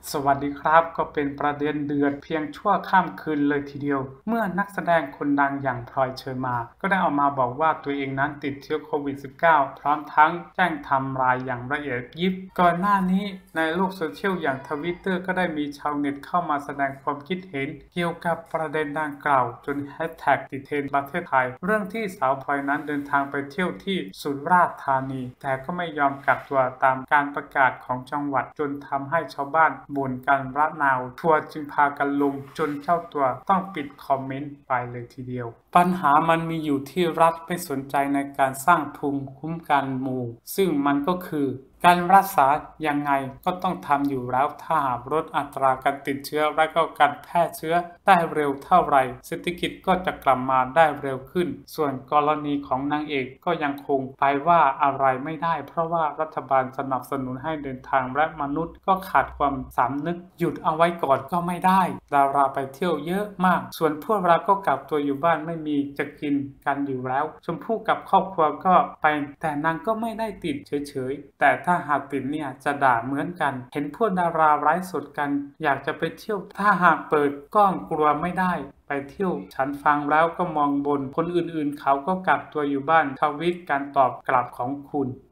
สวัสดีครับก็เป็นประเด็นเดือดเพียงชั่วข้ามคืนเลยทีเดียวเมื่อนักแสดงคนดังอย่างพลอยเชอร์มานก็ได้ออกมาบอกว่าตัวเองนั้นติดเชื้อโควิด -19 พร้อมทั้งแจ้งไทม์ไลน์อย่างละเอียดยิบก่อนหน้านี้ในโลกโซเชียลอย่าง Twitter ก็ได้มีชาวเน็ตเข้ามาแสดงความคิดเห็นเกี่ยวกับประเด็นดังกล่าวจนแฮชแท็กติดเทรนด์ประเทศไทยเรื่องที่สาวพลอยนั้นเดินทางไปเที่ยวที่สุราษฎร์ธานีแต่ก็ไม่ยอมกักตัวตามการประกาศของจังหวัดจนทำให้ชาวบ้านบ่นกันระนาวทัวร์จึงพากันลงจนเจ้าตัวต้องปิดคอมเมนต์ไปเลยทีเดียวปัญหามันมีอยู่ที่รัฐไม่สนใจในการสร้างภูมิคุ้มกันหมู่ซึ่งมันก็คือการรักษายังไงก็ต้องทำอยู่แล้วถ้าหากลดอัตราการติดเชื้อและก็การแพร่เชื้อได้เร็วเท่าไหร่เศรษฐกิจก็จะกลับมาได้เร็วขึ้นส่วนกรณีของนางเอกก็ยังคงไปว่าอะไรไม่ได้เพราะว่ารัฐบาลสนับสนุนให้เดินทางและมนุษย์ก็ขาดความสำนึกหยุดเอาไว้ก่อนก็ไม่ได้ดาราไปเที่ยวเยอะมากส่วนพวกเราก็กักตัวอยู่บ้านไม่มีจะกินกันอยู่แล้วชมพู่กับครอบครัวก็ไปแต่นางก็ไม่ได้ติดเฉยๆแต่ถ้าหากติดเนี่ยจะด่าเหมือนกันเห็นพวกดาราไลฟ์สดกันอยากจะไปเที่ยวถ้าหากเปิดกล้องกลัวไม่ได้ไปเที่ยวฉันฟังแล้วก็มองบนคนอื่นๆเขาก็กักตัวอยู่บ้านทวีตการตอบกลับของคุณ